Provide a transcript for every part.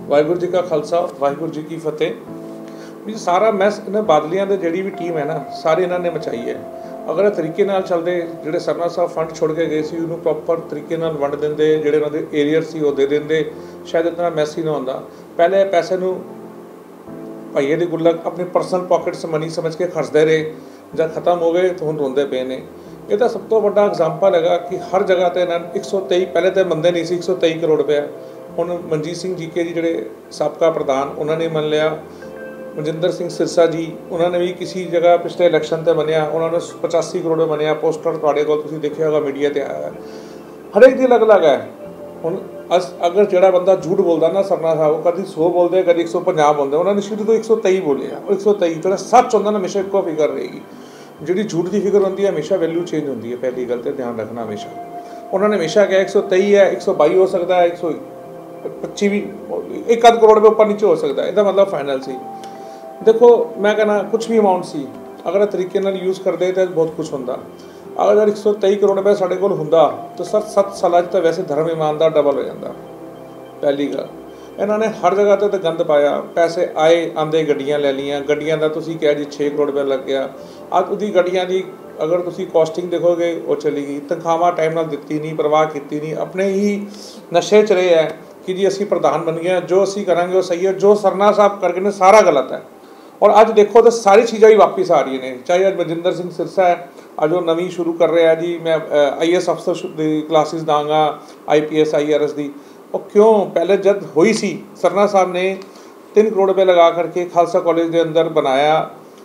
वाहिगुरू जी का खालसा वाहिगुरू जी की फतेह। भी सारा मैस इन्हें बादलियां दे जिहड़ी भी टीम है ना सारी इन्होंने मचाई है। अगर तरीके नाल चलते जिहड़े सरना साहब फंड छोड़ के गए सी उन्होंने प्रॉपर तरीके नाल वंड देंदे, जिहड़े उन्होंने एरियर सी वो दे देंदे, शायद इतना मैस ही ना होंदा। पहले पैसे नूं भाईए दी गुल्लक अपनी परसनल पॉकेट्स मनी समझ के खर्चते रहे, जब खत्म हो गए तो हुण रोंदे पे ने। ये तो सब तो बड़ा एग्जाम्पल है कि हर जगह पर इन्होंने 123 पहले तो मंदे नहीं सी 123 करोड़ रुपया, हुण मनजीत सिंह जी के जी जिहड़े साबका प्रधान उन्होंने मन लिया, मनजिंदर सिंह सिरसा जी उन्होंने भी किसी जगह पिछले इलैक्शन से बनया, उन्होंने 85 करोड़ में बनया। पोस्टर तुहाडे कोल तुसीं देखिया होगा मीडिया ते आया है, हरेक दी अलग अलग है। हुण अगर जिहड़ा बंदा झूठ बोलदा ना सरना साहब कभी 100 बोलते कभी 150 बोलते, उन्होंने शुरू तो 123 बोले और 123 जो सच होंदा ना हमेशा एको फिगर रहेगी। जी झूठ की फिगर होती है हमेशा वैल्यू चेंज होती है, पहली गल तो ध्यान रखना हमेशा। उन्होंने हमेशा कहा 123 है, 122 हो सकता है, 125 भी, 1 करोड़ के ऊपर नीचे हो सकता है, इसका मतलब फाइनल सी। देखो मैं कहना कुछ भी अमाउंट सी अगर तरीके नाल यूज़ करते तो बहुत कुछ होंदा। अगर 123 करोड़ रुपया साढ़े कोल हुंदा तो सर 7 साल तो वैसे धर्म ईमानदार डबल हो जाता। पहली गल इन्होंने हर जगह तो गंद पाया, पैसे आए आंदे गड्डियां ले लियां, गड्डियां का तुसीं कहा जी 6 करोड़ रुपया लग गया। अज उहदी गड्डियां की अगर तुसीं कॉस्टिंग देखोगे वो चली गई, तनख्वाहां टाइम नाल दित्ती नहीं, परवाह की नहीं, अपने ही नशे च रहे हैं कि जी असीं प्रधान बन गए, जो असीं करांगे वो सही है, जो सरना साहब करके ने सारा गलत है। और अज देखो तो सारी चीज़ां ही वापस आ रही हैं। चाहे अज मनजिंदर सिंह सिरसा है, अज वो नवीं शुरू कर रहे हैं जी मैं IAS अफसर की क्लासिस दाँगा, IPS IRS की। और क्यों पहले जब हुई सी सरना साहब ने 3 करोड़ रुपये लगा करके खालसा कॉलेज के अंदर बनाया,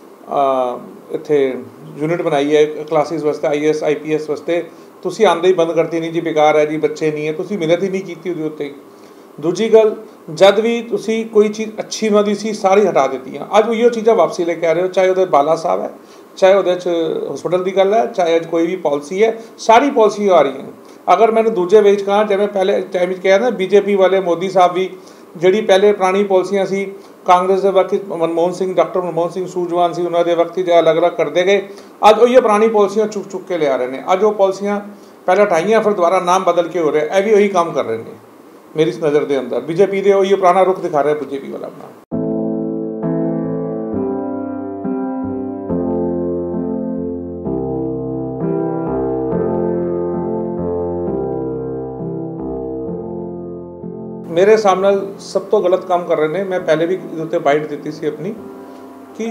इत्थे यूनिट बनाई है क्लासिस वास्ते IAS IPS वास्ते, तुसीं आंदे ही बंद करती नहीं जी, बेकार है जी, बच्चे नहीं है, तुसीं मिहनत ही नहीं की उहदे उत्ते। दूजी गल जद भी तुसी कोई चीज़ अच्छी उन्होंने सी सारी हटा दी, अज उही चीज़ां वापसी लेके आ रहे हो, चाहे वो बाला साहब है, चाहे वो हॉस्पिटल की गल है, चाहे अज कोई भी पॉलिसी है, सारी पॉलिसी आ रही हैं। अगर मैंने दूजे वे कहा जिवें पहले टाइम कहा ना BJP वाले मोदी साहब भी जी पहले पुरानी पॉलिसियां सी कांग्रेस के वक्त मनमोहन सिंह डॉक्टर मनमोहन सिंह सूझवान से उन्होंने वक्त ही अलग अलग करते गए, अज उही पुरानी पॉलिसियां चुक चुक के लिया रहे हैं। अज वो पॉलिसियां पहले हटाइया फिर दोबारा नाम बदल के हो रहे, यह भी वही काम कर रहे हैं मेरी इस नज़र के अंदर। BJP दे ये पुराना रुख दिखा रहे हैं BJP वाला अपना। मेरे सामने सब तो गलत काम कर रहे हैं। मैं पहले भी उत्ते बाइट दी सी अपनी कि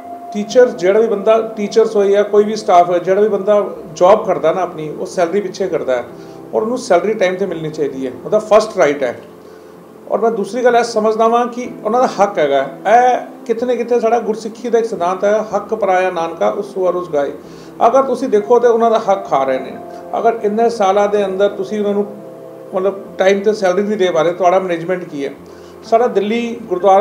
टीचर जोड़ा भी बंदा टीचर्स हो या कोई भी स्टाफ हो, जोड़ा भी बंदा जॉब करता ना अपनी वो सैलरी पिछे करता है और उन्होंने सैलरी टाइम से मिलनी चाहिए है, वह फस्ट राइट है। और मैं दूसरी गल समझदा वां कि उन्होंने हक है, कितने कितने साढ़ा गुरसिक्खी का एक सिद्धांत है, हक पराया नानका उस वर उस गाए। अगर तुसीं देखो तो उन्होंने हक खा रहे हैं। अगर इन्ने सालों के अंदर तुसीं उन्होंने मतलब टाइम से सैलरी नहीं दे पा रहे, तो मैनेजमेंट की है। सारा दिल्ली गुरुद्वारा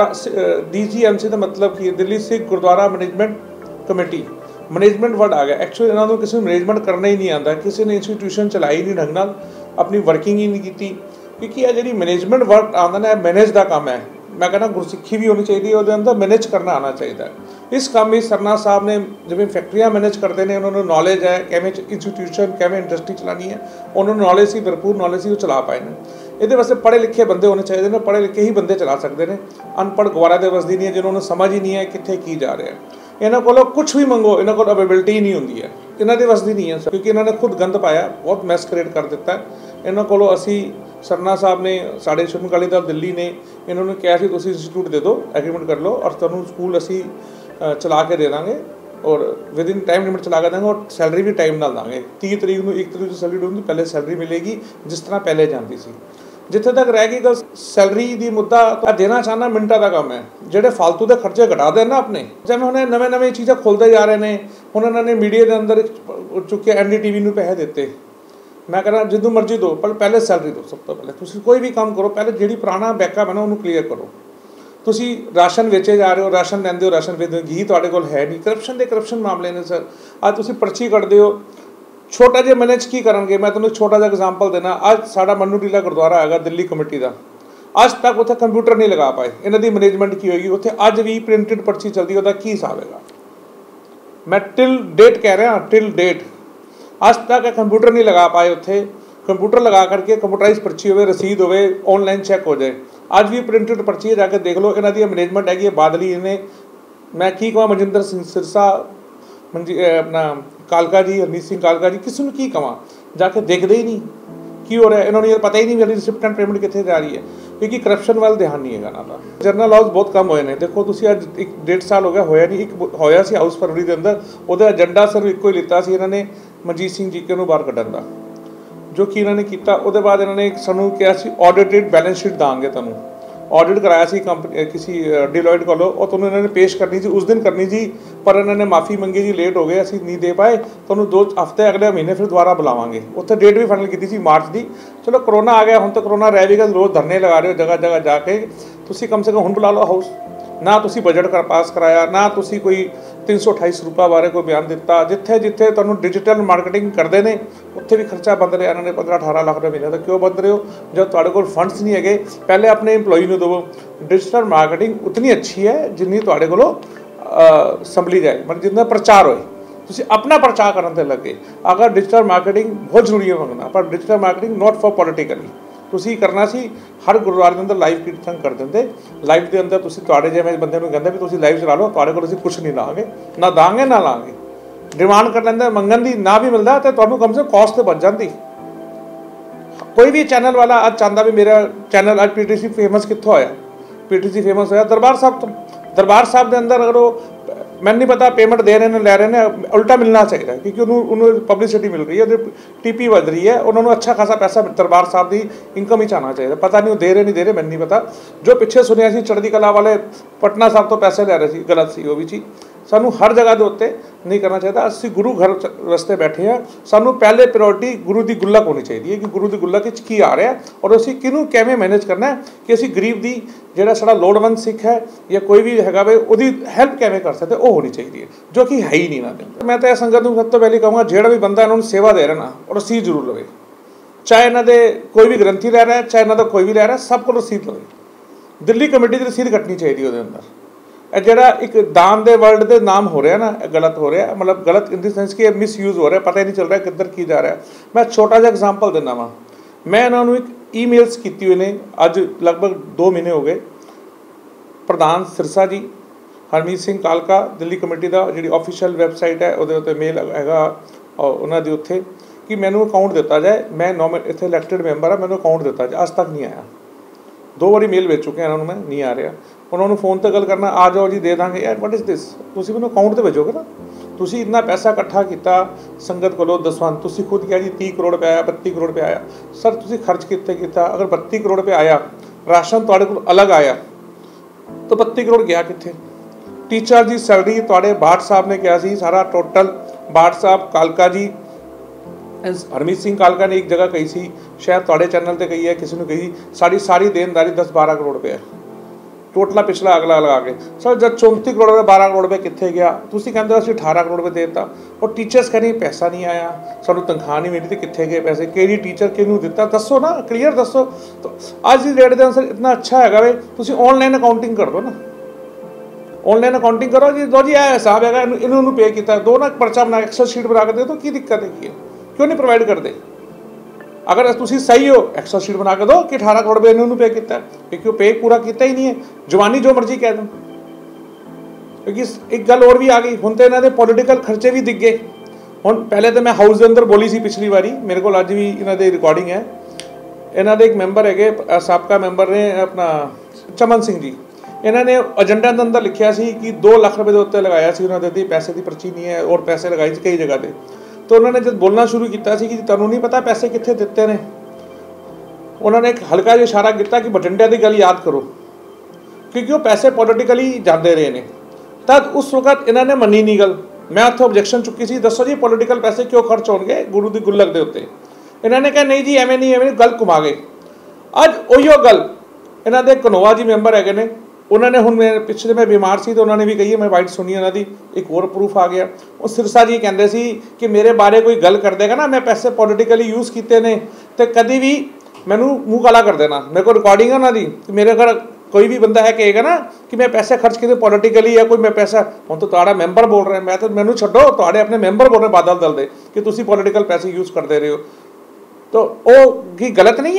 DGMC का मतलब की है, Delhi Sikh Gurdwara Management Committee, management word आ गया। एक्चुअली इन्होंने किसी मैनेजमेंट करना ही नहीं आता, किसी ने इंस्टीट्यूशन चलाई नहीं ढंग नाल, अपनी वर्किंग ही नहीं की, क्योंकि यह जी मैनेजमेंट वर्क आता ना मैनेज का काम है। मैं कहना गुरसिक्खी भी होनी चाहिए, वो अंदर मैनेज करना आना चाहिए। इस काम में सरना साहब ने जिवें फैक्ट्रियां मैनेज करते हैं, उन्होंने नॉलेज है कैमें इंस्टीट्यूशन कैमें इंडस्ट्री चलानी है, उन्होंने नॉलेज सी भरपूर नॉलेज सी वो चला पाए हैं। ये वास्ते पढ़े लिखे बंदे होने चाहिए ने, पढ़े लिखे ही बंदे चला सकते हैं। अनपढ़ गवारा दे वसदी नहीं है, जिन्होंने समझ ही नहीं है कितने की जा रहा है। इन्हों को कुछ भी मंगो, इन्हों को अवेबिलिटी ही नहीं होंगी है, इन्हों की वसदी नहीं है, क्योंकि इन्होंने खुद गंद पाया, बहुत मैस क्रिएट कर दिता है। इन्हों को असी सरना साहब ने साढ़े शुभम अकाली दल दिल्ली ने इन्होंने कहा कि तुसीं इंस्टीट्यूट दे दो, एग्रीमेंट कर लो और तुहानूं स्कूल असी चला के दे देंगे और विद इन टाइम लिमिट चला के देंगे और सैलरी भी टाइम नाल देंगे। 30 तरीक को 1 तरीक सैलरी होंगी, पहले सैलरी मिलेगी जिस तरह पहले जाती सी। जिथे तक रह गई गल सैलरी की मुद्दा, तो देना चाहना मिनटा का काम है। जोड़े फालतू के खर्चे घटा देना अपने, जिवें हुण नवे नवे चीज़ां खोलते जा रहे हैं। हुण इन्होंने मीडिया के अंदर चुके NDTV नूं पैसे दिते, मैं कहना जिदों मर्जी दो, पर पहले सैलरी दो। सब तो पहले तुसीं कोई भी काम करो, पहले जी पुराना बैकअप है ना उन्होंने क्लीयर करो। तुसीं राशन वेचे जा रहे हो, राशन लैंदे हो, राशन वेचदे हो, घी तुहाडे कोल है नहीं, करप्शन के करप्शन मामले ने सर। अज तुसीं पर्ची कटदे हो, छोटा जिहा मैनेज की करनगे। मैं तुहानूं छोटा जिहा एग्जाम्पल देना, अज साडा मन्नू टीला गुरुद्वारा है दिल्ली कमेटी का, अज तक उत्थे कंप्यूटर नहीं लगा पाए। इन्हां दी मैनेजमेंट की होएगी, उत्थे अज भी प्रिंटिड पर्ची चलती, उसका की हिसाब है? मैं टिल डेट कह रहा, टिल डेट अज तक कंप्यूटर नहीं लगा पाए। उत्थे कंप्यूटर लगा करके कंप्यूटराइज पर्ची हो, रसीद हो, ऑनलाइन चैक हो जाए। ਅੱਜ ਵੀ ਪ੍ਰਿੰਟਡ ਪਰਚੀ ਜਾ ਕੇ ਦੇਖ ਲਓ, ਇਹਨਾਂ ਦੀ ਮੈਨੇਜਮੈਂਟ ਹੈਗੀ ਹੈ ਬਾਦਲੀ ਨੇ। ਮੈਂ ਕੀ ਕਹਾਂ, ਮਨਜਿੰਦਰ ਸਿੰਘ ਸਿਰਸਾ, ਆਪਣਾ ਕਾਲਕਾ ਜੀ, ਹਰਮੀਤ ਸਿੰਘ ਕਾਲਕਾ ਜੀ, ਕਿਸੇ ਨੂੰ ਕੀ ਕਹਾਂ, ਜਾ ਕੇ ਦੇਖਦੇ ਹੀ ਨਹੀਂ ਕੀ ਹੋ ਰਿਹਾ। ਇਹਨਾਂ ਨੂੰ ਯਾਰ ਪਤਾ ਹੀ ਨਹੀਂ ਮੇਰੀ ਰਿਸਿਪਟ ਐਂਡ ਪੇਮੈਂਟ ਕਿੱਥੇ ਜਾ ਰਹੀ ਹੈ, ਕਿਉਂਕਿ ਕਰਪਸ਼ਨ ਵੱਲ ਧਿਆਨ ਨਹੀਂ ਹੈਗਾ ਇਹਨਾਂ ਦਾ। ਜਰਨਲ ਹਾਊਸ ਬਹੁਤ ਕੰਮ ਹੋਏ ਨੇ। ਦੇਖੋ ਤੁਸੀਂ ਅੱਜ 1.5 ਸਾਲ ਹੋ ਗਿਆ, ਹੋਇਆ ਨਹੀਂ, ਇੱਕ ਹੋਇਆ ਸੀ ਹਾਊਸ ਫਰਵਰੀ ਦੇ ਅੰਦਰ, ਉਹਦਾ ਏਜੰਡਾ ਸਿਰਫ ਇੱਕੋ ਹੀ ਲਿੱਤਾ ਸੀ ਇਹਨਾਂ ਨੇ, ਮਨਜੀਤ ਸਿੰਘ ਜੀਕੇ ਨੂੰ ਬਾਹਰ ਕੱਢਣ ਦਾ, ਜੋ ਕਿ ਇਹਨਾਂ ਨੇ ਕੀਤਾ। ਉਹਦੇ ਬਾਅਦ ਇਹਨਾਂ ਨੇ ਸਾਨੂੰ ਕਿਹਾ ਸੀ ਆਡਿਟਡ ਬੈਲੈਂਸ ਸ਼ੀਟ ਦਾਂਗੇ ਤੁਹਾਨੂੰ, ਆਡਿਟ कराया सी कंपनी किसी डिलॉयट को, और तुहानूं इन्होंने पेश करनी सी, उस दिन करनी सी, पर इन्होंने माफ़ी मंगी जी, लेट हो गए, असीं नहीं दे पाए, तुहानूं 2 हफ्ते अगले महीने फिर दोबारा बुलावांगे। उत्थे डेट भी फाइनल की सी मार्च की। चलो कोरोना आ गया, हुण तो कोरोना रह भी गया, रोज़ धरने लगा रहे हो जगह जगह जाके, तुसीं कम से कम हुण बुला लो हाउस। ना तुसीं बजट पास कराया, ना तुसीं कोई 328 रुपये बारे कोई बयान दिता। जिथे जिथे तुहानूं डिजिटल मार्केटिंग करते हैं उत्थे भी खर्चा बंद रहा। इन्होंने 15-18 लाख रुपये महीने का क्यों बंद रहे हो जब तुहाडे कोल फंड्स नहीं है? पहले अपने इंप्लॉई नूं दवो। डिजिटल मार्केटिंग उतनी अच्छी है जिन्नी तुहाडे कोलों संभली जाए, मतलब जितना प्रचार होए। तुसीं अपना प्रचार करन ते लगे। अगर डिजिटल मार्केटिंग बहुत जरूरी है मंगना, पर digital marketing not for politically ਤੁਸੀਂ ਕਰਨਾ ਸੀ। ਹਰ ਗੁਰਦੁਆਰੇ ਦੇ ਅੰਦਰ ਲਾਈਵ ਕੀਰਤਨ ਕਰ ਦਿੰਦੇ। ਲਾਈਵ ਦੇ ਅੰਦਰ ਤੁਸੀਂ ਤੁਹਾਡੇ ਜਿਵੇਂ ਬੰਦੇ ਨੂੰ ਕਹਿੰਦੇ ਵੀ ਤੁਸੀਂ ਲਾਈਵ ਚਲਾ ਲਓ, ਤੁਹਾਡੇ ਕੋਲ ਅਸੀਂ ਕੁਛ ਨਹੀਂ ਲਾਂਗੇ, ਨਾ ਦਾਂਗੇ ਨਾ ਲਾਂਗੇ। ਡਿਮਾਂਡ ਕਰ ਲੈਂਦੇ, ਮੰਗਣ ਦੀ ਨਾ ਵੀ ਮਿਲਦਾ ਤੇ ਤੁਹਾਨੂੰ ਕਮ ਸੇ ਕਮ ਕਾਸਟ ਤੇ ਬਚ ਜਾਂਦੀ। ਕੋਈ ਵੀ ਚੈਨਲ ਵਾਲਾ ਅੱਜ ਚਾਹੁੰਦਾ ਵੀ ਮੇਰਾ ਚੈਨਲ ਅੱਜ ਪੀਟੀਸੀ ਫੇਮਸ ਕਿੱਥੋਂ ਹੋਇਆ? ਪੀਟੀਸੀ ਫੇਮਸ ਹੋਇਆ ਦਰਬਾਰ ਸਾਹਿਬ ਤੋਂ। ਦਰਬਾਰ ਸਾਹਿਬ ਦੇ ਅੰਦਰ ਅਗਰ ਉਹ, ਮੈਨੂੰ ਨਹੀਂ ਪਤਾ ਪੇਮੈਂਟ ਦੇ ਰਹੇ ਨੇ ਲੈ ਰਹੇ ਨੇ, ਉਲਟਾ ਮਿਲਣਾ ਚਾਹੀਦਾ, ਕਿਉਂਕਿ ਉਹਨੂੰ ਪਬਲਿਸਿਟੀ ਮਿਲ ਰਹੀ ਹੈ, ਉਹਦੀ TP ਵੱਧ ਰਹੀ ਹੈ, ਉਹਨਾਂ ਨੂੰ ਅੱਛਾ ਖਾਸਾ ਪੈਸਾ ਦਰਬਾਰ ਸਾਹਿਬ ਦੀ ਇਨਕਮ ਹੀ ਆਉਣਾ ਚਾਹੀਦਾ। ਪਤਾ ਨਹੀਂ ਉਹ ਦੇ ਰਹੇ ਨਹੀਂ ਦੇ ਰਹੇ, ਮੈਨੂੰ ਨਹੀਂ ਪਤਾ। ਜੋ ਪਿੱਛੇ ਸੁਣਿਆ ਸੀ ਚੜ੍ਹਦੀ ਕਲਾ ਵਾਲੇ ਪਟਨਾ ਸਾਹਿਬ ਤੋਂ ਪੈਸੇ ਲੈ ਰਹੇ ਸੀ, ਗਲਤ ਸੀ ਉਹ ਵੀ ਚੀਜ਼। ਸਾਨੂੰ ਹਰ ਜਗ੍ਹਾ ਦੇ ਉੱਤੇ ਨਹੀਂ ਕਰਨਾ ਚਾਹੀਦਾ। ਅਸੀਂ ਗੁਰੂ ਘਰ ਵਾਸਤੇ ਬੈਠੇ ਹਾਂ, ਸਾਨੂੰ ਪਹਿਲੇ ਪ੍ਰਾਇੋਰਟੀ ਗੁਰੂ ਦੀ ਗੁਲਕ ਹੋਣੀ ਚਾਹੀਦੀ ਹੈ ਕਿ ਗੁਰੂ ਦੀ ਗੁਲਕ ਵਿੱਚ ਕੀ ਆ ਰਿਹਾ, ਔਰ ਅਸੀਂ ਕਿਹਨੂੰ ਕਿਵੇਂ ਮੈਨੇਜ ਕਰਨਾ ਹੈ ਕਿ ਅਸੀਂ ਗਰੀਬ ਦੀ, ਜਿਹੜਾ ਸਾਡਾ ਲੋੜਵੰਦ ਸਿੱਖ ਹੈ ਜਾਂ ਕੋਈ ਵੀ ਹੈਗਾ ਵੇ, ਉਹਦੀ ਹੈਲਪ ਕਿਵੇਂ ਕਰ ਸਕਦੇ, ਉਹ ਹੋਣੀ ਚਾਹੀਦੀ ਹੈ, ਜੋ ਕਿ ਹੈ ਹੀ ਨਹੀਂ ਨਾ ਦੇ। ਮੈਂ ਤਾਂ ਇਹ ਸੰਗਤ ਨੂੰ ਸਭ ਤੋਂ ਪਹਿਲੇ ਕਹਾਂਗਾ, ਜਿਹੜਾ ਵੀ ਬੰਦਾ ਇਹਨਾਂ ਨੂੰ ਸੇਵਾ ਦੇ ਰਿਹਾ ਨਾ, ਉਹ ਰਸੀਦ ਜ਼ਰੂਰ ਲਵੇ। ਚਾਹੇ ਇਹਨਾਂ ਦੇ ਕੋਈ ਵੀ ਗ੍ਰੰਥੀ ਲੈ ਰਿਹਾ, ਚਾਹੇ ਇਹਨਾਂ ਦਾ ਕੋਈ ਵੀ ਲੈ ਰਿਹਾ, ਸਭ ਕੋਲ ਰਸੀਦ ਲਵੇ। ਦਿੱਲੀ ਕਮੇਟੀ ਦੀ ਰਸੀਦ ਕੱਟਣੀ ਚਾਹੀਦੀ ਉਹਦੇ ਅੰਦਰ। ਇਹ ਜਿਹੜਾ ਇੱਕ ਦਾਨ ਦੇ ਵਰਲਡ ਦੇ ਨਾਮ ਹੋ ਰਿਹਾ ਨਾ, ਇਹ ਗਲਤ ਹੋ ਰਿਹਾ, ਮਤਲਬ ਗਲਤ ਇਨ ਦੀ ਸੈਂਸ ਕਿ ਇਹ ਮਿਸਯੂਜ਼ ਹੋ ਰਿਹਾ, ਪਤਾ ਹੀ ਨਹੀਂ ਚੱਲ ਰਿਹਾ ਕਿੱਧਰ ਕੀ ਜਾ ਰਿਹਾ। ਮੈਂ ਛੋਟਾ ਜਿਹਾ ਐਗਜ਼ਾਮਪਲ ਦਿੰਦਾ ਵਾਂ। ਮੈਂ ਇਹਨਾਂ ਨੂੰ ਇੱਕ ਈਮੇਲਸ ਕੀਤੀ ਹੋਏ ਨੇ, ਅੱਜ ਲਗਭਗ 2 ਮਹੀਨੇ ਹੋ ਗਏ। ਪ੍ਰਧਾਨ ਸਿਰਸਾ ਜੀ, ਹਰਮੀਤ ਸਿੰਘ ਕਾਲਕਾ, ਦਿੱਲੀ ਕਮੇਟੀ ਦਾ ਜਿਹੜੀ ਆਫੀਸ਼ੀਅਲ ਵੈਬਸਾਈਟ ਹੈ ਉਹਦੇ ਉੱਤੇ ਮੇਲ ਹੈਗਾ ਉਹਨਾਂ ਦੀ, ਉੱਥੇ ਕਿ ਮੈਨੂੰ ਅਕਾਊਂਟ ਦਿੱਤਾ ਜਾਏ। ਮੈਂ ਇੱਥੇ ਇਲੈਕਟਿਡ ਮੈਂਬਰ ਹਾਂ, ਮੈਨੂੰ ਅਕਾਊਂਟ ਦਿੱਤਾ ਜਾਏ। ਅੱਜ ਤੱਕ ਨਹੀਂ ਆਇਆ। 2 ਵਾਰੀ ਮੇਲ ਵੇਚ ਚੁੱਕੇ ਇਹਨਾਂ ਨੂੰ, ਮੈਂ ਨਹੀਂ ਆ ਰਿਹਾ। ਉਹਨਾਂ ਨੂੰ ਫ਼ੋਨ 'ਤੇ ਗੱਲ ਕਰਨਾ, ਆ ਜਾਓ ਜੀ ਦੇ ਦਾਂਗੇ। ਯਾਰ ਵਾਟ ਇਜ਼ ਦਿਸ? ਤੁਸੀਂ ਮੈਨੂੰ ਅਕਾਊਂਟ 'ਤੇ ਭੇਜੋਗੇ ਨਾ। ਤੁਸੀਂ ਇੰਨਾ ਪੈਸਾ ਇਕੱਠਾ ਕੀਤਾ ਸੰਗਤ ਕੋਲੋਂ, ਦਸਵੰਧ ਤੁਸੀਂ ਖੁਦ ਕਿਹਾ ਜੀ 30 ਕਰੋੜ ਰੁਪਏ ਆਇਆ, 32 ਕਰੋੜ ਰੁਪਏ ਆਇਆ। ਸਰ ਤੁਸੀਂ ਖਰਚ ਕਿੱਥੇ ਕੀਤਾ? ਅਗਰ 32 ਕਰੋੜ ਰੁਪਏ ਆਇਆ, ਰਾਸ਼ਨ ਤੁਹਾਡੇ ਕੋਲ ਅਲੱਗ ਆਇਆ, ਤਾਂ 32 ਕਰੋੜ ਗਿਆ ਕਿੱਥੇ? ਟੀਚਰ ਦੀ ਸੈਲਰੀ ਤੁਹਾਡੇ ਬਾਠ ਸਾਹਿਬ ਨੇ ਕਿਹਾ ਸੀ, ਸਾਰਾ ਟੋਟਲ ਬਾਠ ਸਾਹਿਬ, ਕਾਲਕਾ ਜੀ, ਹਰਮੀਤ ਸਿੰਘ ਕਾਲਕਾ ਨੇ ਇੱਕ ਜਗ੍ਹਾ ਕਹੀ ਸੀ, ਸ਼ਾਇਦ ਤੁਹਾਡੇ ਚੈਨਲ 'ਤੇ ਕਹੀ ਹੈ, ਕਿਸੇ ਨੂੰ ਕਹੀ, ਸਾਰੀ ਦੇਣਦਾਰੀ 10-12 ਕਰੋੜ ਰੁਪਏ ਟੋਟਲਾ ਪਿਛਲਾ ਅਗਲਾ ਲਗਾ ਕੇ। ਸਰ ਜਦ 34 ਕਰੋੜ ਰੁਪਏ 12 ਕਰੋੜ ਰੁਪਏ ਕਿੱਥੇ ਗਿਆ? ਤੁਸੀਂ ਕਹਿੰਦੇ ਹੋ ਅਸੀਂ 18 ਕਰੋੜ ਰੁਪਏ ਦੇ ਦਿੱਤਾ। ਉਹ ਟੀਚਰਸ ਕਹਿੰਦੇ ਪੈਸਾ ਨਹੀਂ ਆਇਆ, ਸਾਨੂੰ ਤਨਖਾਹ ਨਹੀਂ ਮਿਲੀ, ਤੇ ਕਿੱਥੇ ਗਏ ਪੈਸੇ? ਕਿਹੜੀ ਟੀਚਰ ਕਿਹਨੂੰ ਦਿੱਤਾ? ਦੱਸੋ ਨਾ, ਕਲੀਅਰ ਦੱਸੋ। ਅੱਜ ਦੀ ਡੇਟ ਦੇ ਅਨਸਰ ਇਤਨਾ ਅੱਛਾ ਹੈਗਾ ਵੇ, ਤੁਸੀਂ ਔਨਲਾਈਨ ਅਕਾਊਂਟਿੰਗ ਕਰ ਦਿਓ ਨਾ, ਔਨਲਾਈਨ ਅਕਾਊਂਟਿੰਗ ਕਰੋ ਜੀ। ਲਓ ਜੀ ਇਹ ਹਿਸਾਬ ਹੈਗਾ, ਇਹਨੂੰ ਪੇ ਕੀਤਾ, ਦੋ ਨਾ ਪਰਚਾ ਬਣਾ ਐਕਸਲ ਸ਼ੀਟ ਬਣਾ ਕੇ ਦਿਓ, ਤਾਂ ਕੀ ਦਿੱਕਤ ਹੈਗੀ ਹੈ? क्यों नहीं प्रोवाइड करते? अगर तुम सही हो, एक्स्ट्रा शीट बना के दो कि 18 करोड़ रुपये इन्होंने पे किया, क्योंकि पे पूरा किया ही नहीं है। जवानी जो मर्जी कह दो, क्योंकि एक गल और भी आ गई, हुण तो इन्होंने पॉलिटिकल खर्चे भी दिख गए। हुण पहले तो मैं हाउस के अंदर बोली सी पिछली बारी, मेरे को अज भी इन्होंने रिकॉर्डिंग है। इन्होंने एक मैंबर है, साबका मैंबर ने अपना चमन सिंह जी, इन्होंने एजेंडा के अंदर लिखा सी कि 2 लाख रुपये के उत्ते लगाया सी, उन्होंने पैसे की पर्ची नहीं है, और पैसे लगाए कई जगह पर। तो उन्होंने जब बोलना शुरू किया कि तुहानूं नहीं पता पैसे कित्थे दिते ने, उन्होंने एक हल्का जिहा इशारा किया कि बठिंडे की गल याद करो, क्योंकि वो पैसे पॉलिटिकली जाते रहे ने। तब उस वक्त इन्होंने मनी नहीं गल, मैं उत्थे ऑब्जेक्शन चुकी सी, दसो जी पॉलिटिकल पैसे क्यों खर्च होणगे गुरु की गुलक के उत्ते? इन्होंने कहा नहीं जी एवें नहीं, गल घुमा गए। अज उहियो गल इन्होंने कनोआ जी मैंबर है ने, उन्होंने हुण मैं पिछले मैं बीमार सी तो उन्होंने भी कही है, मैं वाइट सुनी उन्होंने एक और प्रूफ आ गया। वो सिरसा जी कहते सी कि मेरे बारे कोई गल कर देगा ना, मैं पैसे पॉलिटिकली यूज़ किए ने, तो कभी भी मैनू मूँह काला कर देना। मेरे को रिकॉर्डिंग है उन्होंने कि मेरे घर कोई भी बंदा है कहेगा ना कि मैं पैसे खर्च किए पॉलिटिकली, या कोई मैं पैसा, हम तो तुहाडा मैंबर बोल रहे हैं, मैं तो मैनू छड्डो, तुहाडे अपने मैंबर बोल रहे बादल दल दे कि तुसीं पॉलिटिकल पैसे यूज़ करते रहे हो, तो वो की गलत नहीं है?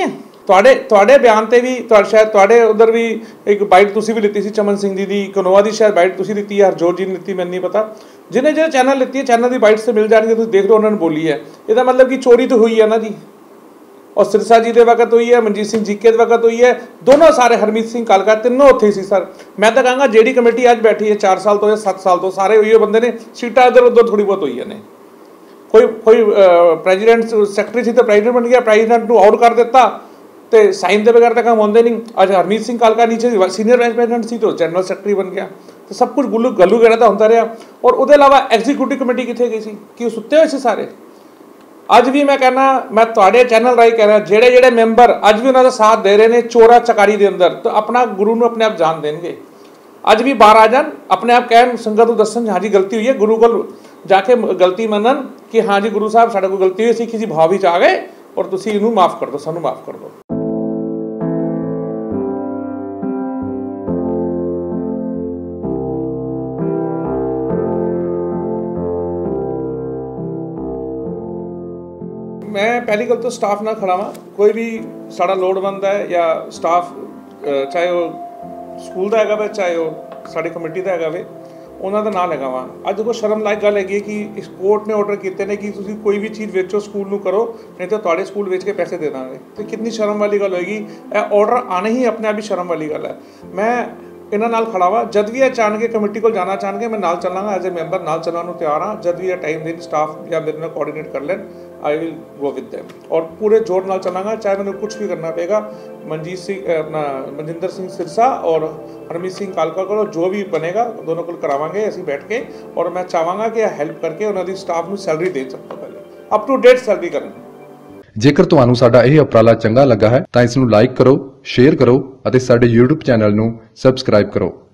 ਤੁਹਾਡੇ ਬਿਆਨ ਤੇ ਵੀ ਸ਼ਾਇਦ ਤੁਹਾਡੇ ਉਧਰ ਵੀ ਇੱਕ ਬਾਈਟ ਤੁਸੀਂ ਵੀ ਲਿੱਤੀ ਸੀ ਚਮਨ ਸਿੰਘ ਦੀ ਕਨੋਆ ਦੀ ਸ਼ਾਇਦ ਬਾਈਟ ਤੁਸੀਂ ਲਿੱਤੀ ਹੈ, ਹਰਜੋਤ ਜੀ ਨੇ ਲਿੱਤੀ, ਮੈਨੂੰ ਨਹੀਂ ਪਤਾ। ਜਿਹਨੇ ਜਿਹੜੇ ਚੈਨਲ ਲਿੱਤੀ ਹੈ ਚੈਨਲ ਦੀ ਬਾਈਟਸ ਤੇ ਮਿਲ ਜਾਣਗੇ, ਤੁਸੀਂ ਦੇਖ ਲਓ ਉਹਨਾਂ ਨੇ ਬੋਲੀ ਹੈ। ਇਹਦਾ ਮਤਲਬ ਕਿ ਚੋਰੀ ਤਾਂ ਹੋਈ ਹੈ ਨਾ ਜੀ। और सिरसा जी के वक्त हुई है, मनजीत सिंह जीके के वक्त हुई है, दोनों सारे हरमीत सिंह कालका तीनों उत्थे सी सर। मैं तो कहूँगा जेडी कमेटी अज बैठी है 4 साल तो या 7 साल तो सारे हुई बंदे ने, सीटा इधर उधर थोड़ी बहुत हुई ने। कोई प्रेजिडेंट सैकटरी सी तो प्रेजिडेंट बन गया, प्रेजिडेंट को आउट कर दिता तो साइन के बगैर तो काम होंगे नहीं। अज हरमीत सिंह कालका नीचे सीनियर वाइस प्रेजिडेंट सी तो जनरल सैकटरी बन गया, तो सब कुछ गलू गहरा तो होता रहा। और उसके अलावा एग्जीक्यूटिव कमेटी कितने गई सी कि सुते हुए सी सारे। अज भी मैं कहना, मैं तुहाडे चैनल राही कह रहा, जेड़े जेड़े मैंबर अज भी उन्होंने साथ दे रहे हैं चोरा चकारी के अंदर, तो अपना गुरु को अपने आप जान देंगे। अज भी बाहर आ जान, अपने आप कहन, संगत को दसन हाँ जी गलती हुई है, गुरु को जाके गलती मनन कि हाँ जी गुरु साहब साढ़े को गलती हुई, किसी भाव ही आ गए और तुसीं इहनूं माफ़ कर दो, सानूं माफ़ कर दो। मैं पहली गल तो स्टाफ ना खड़ा वा, कोई भी साड़ा लोड़वंद है या स्टाफ चाहे वो स्कूल का है, चाहे वो साड़ी कमेटी का है, उन्हों का नाम लगा वा। अज देखो शर्म लायक गल है कि इस कोर्ट ने ऑर्डर किए हैं कि तुसीं कोई भी चीज़ बेचो स्कूल में करो, नहीं तो तुहाडे स्कूल बेच के पैसे दे देंगे। तो कितनी शर्म वाली गल होएगी। ऑर्डर आने ही अपने आप ही शर्म वाली गल है। मैं इन्हां नाल खड़ा वा, जद भी चाहणगे कमेटी को जाना चाहणगे मैं नाल चलांगा, एज ए मैंबर नाल चलण नूं तैयार हाँ। जद भी टाइम देन स्टाफ या मेरे नाल कोआर्डिनेट कर लैन, I will go with them और पूरे जोर नाल चलांगा, चाहे मैंने कुछ भी करना पेगा। मनजीत सिंह अपना मनजिंदर सिंह सिरसा और हरमीत सिंह कालका को जो भी बनेगा दोनों को करावांगे असीं बैठ के। और मैं चाहांगा कि हेल्प करके उन्होंने स्टाफ नूं सैलरी दे, सब तो पहले अप टू डेट सैलरी करन। ਜੇਕਰ ਤੁਹਾਨੂੰ ਸਾਡਾ ਇਹ ਉਪਰਾਲਾ ਚੰਗਾ ਲੱਗਾ ਹੈ ਤਾਂ ਇਸ ਨੂੰ ਲਾਈਕ ਕਰੋ, ਸ਼ੇਅਰ ਕਰੋ ਅਤੇ ਸਾਡੇ YouTube ਚੈਨਲ ਨੂੰ ਸਬਸਕ੍ਰਾਈਬ ਕਰੋ।